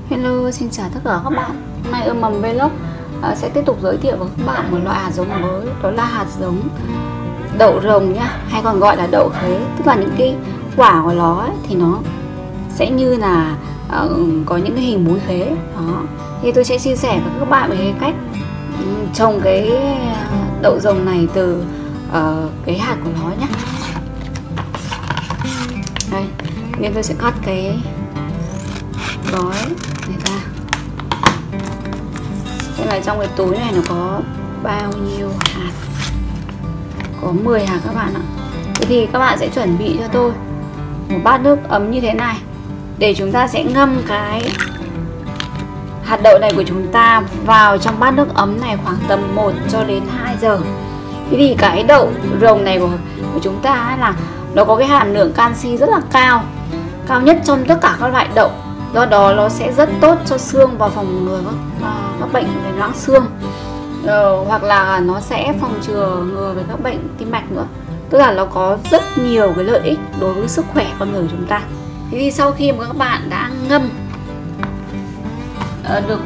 Hello, xin chào tất cả các bạn. Hôm nay Ươm Mầm Vlog sẽ tiếp tục giới thiệu với các bạn một loại hạt giống mới, đó là hạt giống đậu rồng nhá, hay còn gọi là đậu khế. Tức là những cái quả của nó ấy, thì nó sẽ như là có những cái hình múi khế. Đó. Thì tôi sẽ chia sẻ với các bạn về cái cách trồng cái đậu rồng này từ cái hạt của nó nhé. Đây, nên tôi sẽ cắt cái gói này ra. Thế là trong cái túi này nó có bao nhiêu hạt? Có 10 hạt các bạn ạ. Thế thì các bạn sẽ chuẩn bị cho tôi một bát nước ấm như thế này để chúng ta sẽ ngâm cái hạt đậu này của chúng ta vào trong bát nước ấm này khoảng tầm 1 cho đến 2 giờ. Thế thì cái đậu rồng này của chúng ta là nó có cái hàm lượng canxi rất là cao, cao nhất trong tất cả các loại đậu. Do đó nó sẽ rất tốt cho xương và phòng ngừa các bệnh về loãng xương, hoặc là nó sẽ phòng ngừa về các bệnh tim mạch nữa. Tức là nó có rất nhiều cái lợi ích đối với sức khỏe con người của chúng ta. Thế thì sau khi mà các bạn đã ngâm được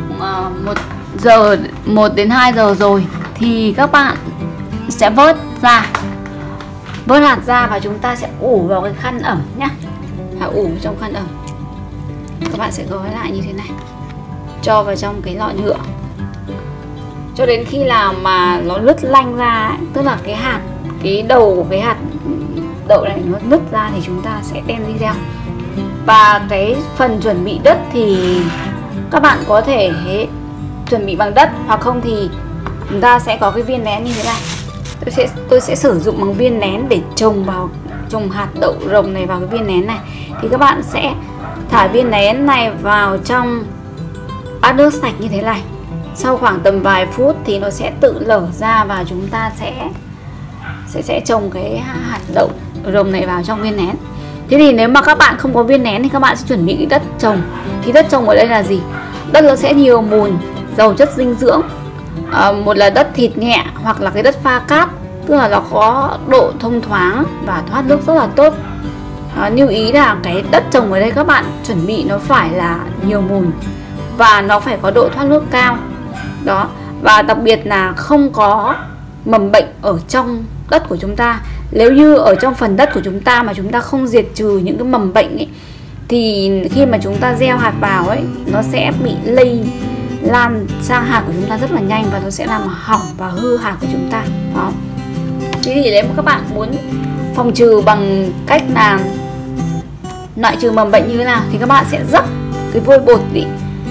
1 đến 2 giờ rồi thì các bạn sẽ vớt hạt ra và chúng ta sẽ ủ vào cái khăn ẩm nhé. Ủ trong khăn ẩm. Các bạn sẽ gói lại như thế này, cho vào trong cái lọ nhựa cho đến khi nào mà nó nứt lanh ra ấy. Tức là cái đầu của cái hạt đậu này nó nứt ra thì chúng ta sẽ đem đi gieo. Và cái phần chuẩn bị đất thì các bạn có thể chuẩn bị bằng đất, hoặc không thì chúng ta sẽ có cái viên nén như thế này. Tôi sẽ sử dụng bằng viên nén để trồng hạt đậu rồng này vào cái viên nén này. Thì các bạn sẽ thả viên nén này vào trong bát nước sạch như thế này. Sau khoảng tầm vài phút thì nó sẽ tự lở ra và chúng ta sẽ trồng cái hạt đậu rồng này vào trong viên nén. Thế thì nếu mà các bạn không có viên nén thì các bạn sẽ chuẩn bị cái đất trồng. Thì đất trồng ở đây là gì? Đất nó sẽ nhiều mùn, giàu chất dinh dưỡng. Một là đất thịt nhẹ hoặc là cái đất pha cát, tức là nó có độ thông thoáng và thoát nước rất là tốt. Lưu ý là cái đất trồng ở đây các bạn chuẩn bị nó phải là nhiều mùn và nó phải có độ thoát nước cao. Đó. Và đặc biệt là không có mầm bệnh ở trong đất của chúng ta. Nếu như ở trong phần đất của chúng ta mà chúng ta không diệt trừ những cái mầm bệnh ấy, thì khi mà chúng ta gieo hạt vào ấy, nó sẽ bị lây lan sang hạt của chúng ta rất là nhanh và nó sẽ làm hỏng và hư hạt của chúng ta. Đó. Thế thì nếu mà các bạn muốn phòng trừ bằng cách là loại trừ mầm bệnh như thế nào thì các bạn sẽ rắc cái vôi bột đi,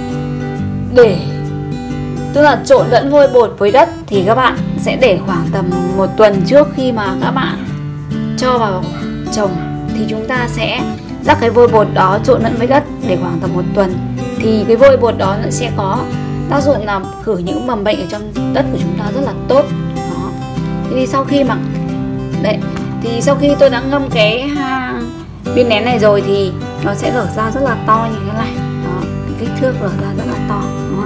tức là trộn lẫn vôi bột với đất. Thì các bạn sẽ để khoảng tầm 1 tuần trước khi mà các bạn cho vào trồng, thì chúng ta sẽ rắc cái vôi bột đó trộn lẫn với đất để khoảng tầm 1 tuần. Thì cái vôi bột đó nó sẽ có tác dụng làm khử những mầm bệnh ở trong đất của chúng ta rất là tốt. Đó. Thế thì sau khi tôi đã ngâm cái viên nén này rồi thì nó sẽ lở ra rất là to như thế này. Đó, cái kích thước lở ra rất là to. Đó.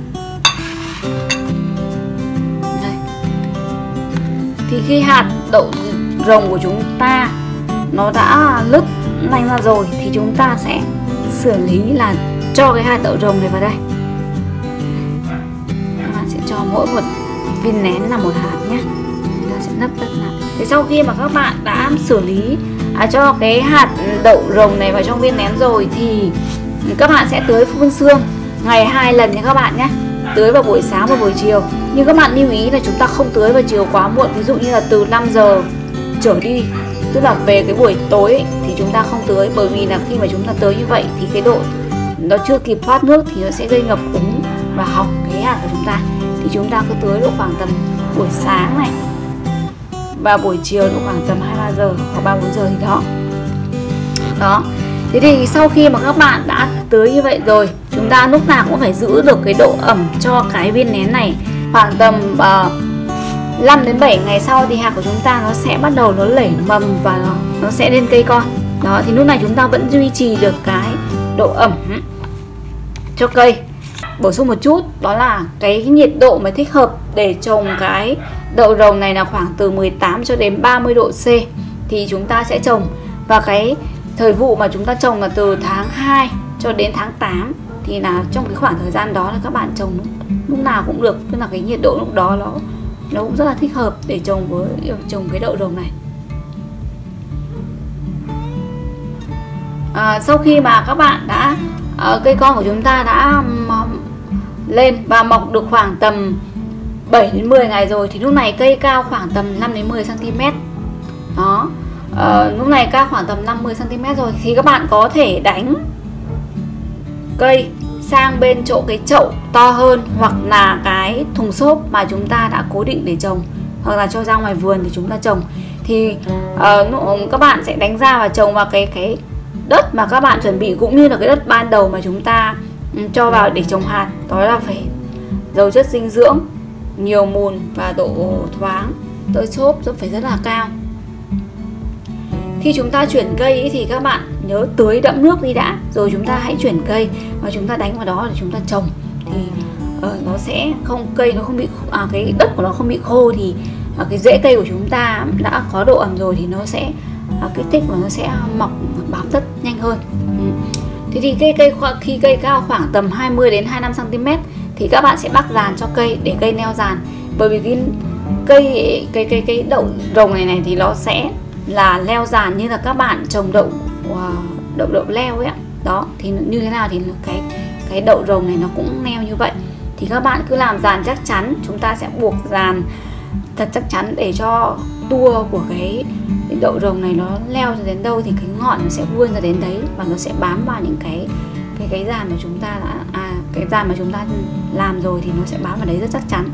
Đây. Thì khi hạt đậu rồng của chúng ta nó đã nứt lanh ra rồi thì chúng ta sẽ xử lý là cho cái hạt đậu rồng này vào đây. Các bạn sẽ cho mỗi một viên nén là một hạt nhé. Chúng ta sẽ nấp đất lại. Thì sau khi mà các bạn đã xử lý cho cái hạt đậu rồng này vào trong viên nén rồi thì các bạn sẽ tưới phun sương ngày 2 lần nha các bạn nhé. Tưới vào buổi sáng và buổi chiều. Nhưng các bạn lưu ý là chúng ta không tưới vào chiều quá muộn. Ví dụ như là từ 5 giờ trở đi, tức là về cái buổi tối ấy, thì chúng ta không tưới. Bởi vì là khi mà chúng ta tưới như vậy thì cái độ nó chưa kịp thoát nước thì nó sẽ gây ngập úng và hỏng cái hạt của chúng ta. Thì chúng ta cứ tưới độ khoảng tầm buổi sáng này và buổi chiều độ khoảng tầm 2-3 giờ hoặc 3-4 giờ thì đó. Thế thì sau khi mà các bạn đã tưới như vậy rồi, chúng ta lúc nào cũng phải giữ được cái độ ẩm cho cái viên nén này. Khoảng tầm 5 đến 7 ngày sau thì hạt của chúng ta nó sẽ bắt đầu nó nảy mầm và nó sẽ lên cây con. Đó, thì lúc này chúng ta vẫn duy trì được cái độ ẩm cho cây. Bổ sung một chút, đó là cái nhiệt độ mà thích hợp để trồng cái đậu rồng này là khoảng từ 18 cho đến 30 độ C thì chúng ta sẽ trồng. Và cái thời vụ mà chúng ta trồng là từ tháng 2 cho đến tháng 8 thì là trong cái khoảng thời gian đó là các bạn trồng lúc nào cũng được, tức là cái nhiệt độ lúc đó nó cũng rất là thích hợp để trồng cái đậu rồng này. Sau khi mà các bạn đã cây con của chúng ta đã lên và mọc được khoảng tầm 7 đến 10 ngày rồi thì lúc này cây cao khoảng tầm 5 đến 10 cm. Đó. Lúc này cao khoảng tầm 50 cm rồi thì các bạn có thể đánh cây sang bên chỗ cái chậu to hơn, hoặc là cái thùng xốp mà chúng ta đã cố định để trồng, hoặc là cho ra ngoài vườn thì chúng ta trồng. Thì các bạn sẽ đánh ra và trồng vào cái đất mà các bạn chuẩn bị, cũng như là cái đất ban đầu mà chúng ta cho vào để trồng hạt. Đó là phải giàu chất dinh dưỡng, nhiều mùn và độ thoáng, tơi xốp phải rất là cao. Khi chúng ta chuyển cây ý, thì các bạn nhớ tưới đẫm nước đi đã, rồi chúng ta hãy chuyển cây và chúng ta đánh vào đó để chúng ta trồng. Thì nó sẽ không, cây nó không bị cái đất của nó không bị khô, thì cái rễ cây của chúng ta đã có độ ẩm rồi thì nó sẽ kích thích và nó sẽ mọc bám rất nhanh hơn. Thế thì khi cây cao khoảng tầm 20 đến 25 cm thì các bạn sẽ bắc dàn cho cây để cây neo dàn. Bởi vì cái đậu rồng này thì nó sẽ là leo dàn như là các bạn trồng đậu leo ấy ạ. Đó, thì như thế nào thì cái đậu rồng này nó cũng neo như vậy. Thì các bạn cứ làm dàn chắc chắn, chúng ta sẽ buộc dàn thật chắc chắn để cho tua của cái đậu rồng này nó leo cho đến đâu thì cái ngọn nó sẽ vươn ra đến đấy, và nó sẽ bám vào những cái dàn mà chúng ta đã cái dàn mà chúng ta làm rồi thì nó sẽ bám vào đấy rất chắc chắn.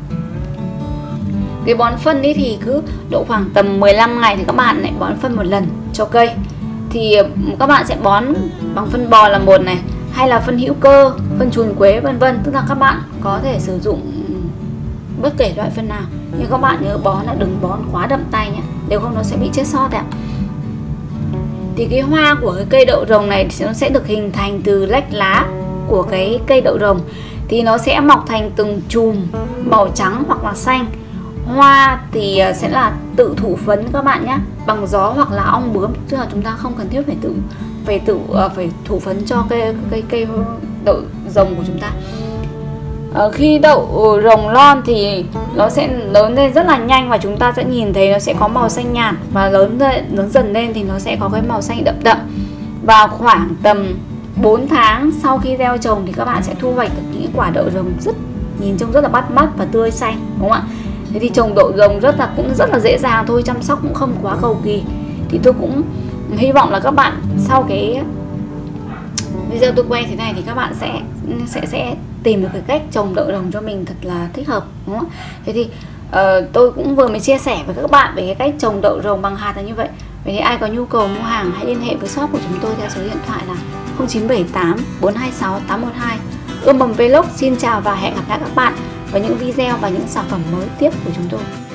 Cái bón phân ấy thì cứ độ khoảng tầm 15 ngày thì các bạn lại bón phân một lần cho cây. Thì các bạn sẽ bón bằng phân bò là một này, hay là phân hữu cơ, phân chuồn quế vân vân, tức là các bạn có thể sử dụng bất kể loại phân nào. Nhưng các bạn nhớ bón là đừng bón quá đậm tay nhé, nếu không nó sẽ bị chết sót ạ. Thì cái hoa của cái cây đậu rồng này thì nó sẽ được hình thành từ lách lá của cái cây đậu rồng, thì nó sẽ mọc thành từng chùm màu trắng hoặc là xanh. Hoa thì sẽ là tự thụ phấn các bạn nhé, bằng gió hoặc là ong bướm, tức là chúng ta không cần thiết phải thụ phấn cho cây đậu rồng của chúng ta. Khi đậu rồng non thì nó sẽ lớn lên rất là nhanh, và chúng ta sẽ nhìn thấy nó sẽ có màu xanh nhạt, và lớn dần lên thì nó sẽ có cái màu xanh đậm đậm. Vào khoảng tầm 4 tháng sau khi gieo trồng thì các bạn sẽ thu hoạch được những quả đậu rồng nhìn trông rất là bắt mắt và tươi xanh, đúng không ạ? Thế thì trồng đậu rồng cũng rất là dễ dàng thôi, chăm sóc cũng không quá cầu kỳ. Thì tôi cũng hy vọng là các bạn sau cái video tôi quay thế này thì các bạn sẽ tìm được cái cách trồng đậu rồng cho mình thật là thích hợp, đúng không? Thế thì tôi cũng vừa mới chia sẻ với các bạn về cái cách trồng đậu rồng bằng hạt là như vậy. Vậy thì ai có nhu cầu mua hàng hãy liên hệ với shop của chúng tôi theo số điện thoại là 0978 426 812. Ươm mầm Vlog xin chào và hẹn gặp lại các bạn vào những video và những sản phẩm mới tiếp của chúng tôi.